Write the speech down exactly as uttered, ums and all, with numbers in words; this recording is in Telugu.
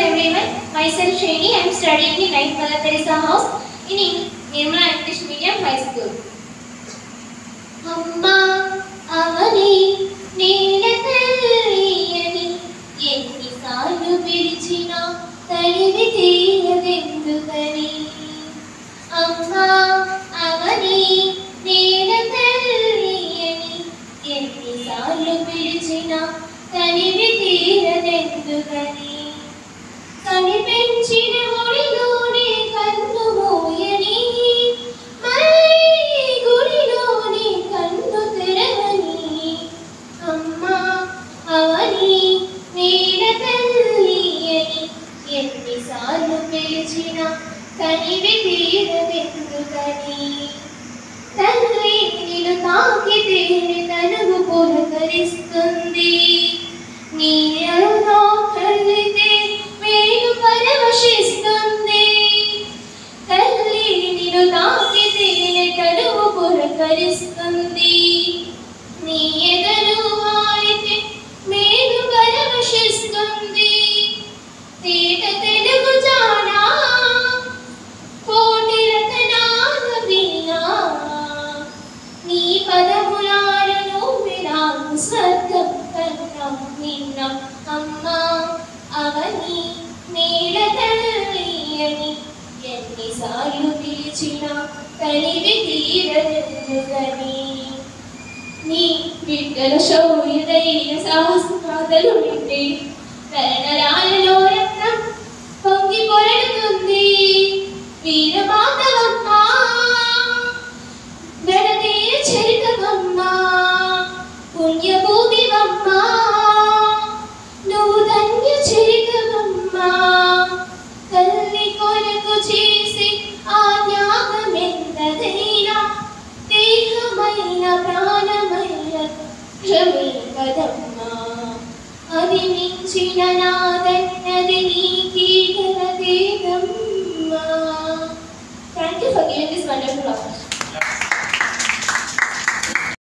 everyone. Myself Shrini. I am studying in ninth Mother Teresa House in Nirmala English Medium High School. Amma avani neela talliyani enni saalu pilichina talivi teeradendukani. Amma avani neela talliyani enni saalu pilichina talivi teeradendukani. కనిపించిన ఒడిలోనే కన్ను మోయని మళ్ళీ గుడిలోనే కన్ను తెరవని. అమ్మా అవని నేల తల్లి అని ఎన్నిసార్లు పిలిచిన కనివి తీరదెందుకని. తల్లి నిన్ను తాకితే తనువు పులకరిస్తుంది. నీ అరుణో కలితే వేణు పరవశిస్తుంది. తల్లి నిన్ను తాకితే తనువు పులకరిస్తుంది. నీ ఎదరు వారితే వేణు పరవశిస్తుంది. తేట తెలుగు జానా కోటి రతనాల వీణా నీ పదములను విరాము స్వర్గం కన్నా నిన్న. అమ్మా అవని నేల తల్లి అని ఎన్నిసార్లు పిలిచిన కలివి తీరదెందుకని. నీ బిడ్డల శౌర్య ధైర్య సాహస గాథలు వింటే కరణరాలలో రక్తం పొంగి పొరడుతుంది. వీరమాతవమ్మా గణతీయ చరితవమ్మా పుణ్యభూమివమ్మా నువ్వు ధన్య చరితవమ్మా. తల్లి కొరకు చేసి ఆ త్యాగమెంతదైనా దేహమైన ప్రాణమైన క్షమే కదమ్మా. అది మించిన నాదన్నది నీకీ గలదేదమ్మా. Thank you for giving this wonderful opportunity.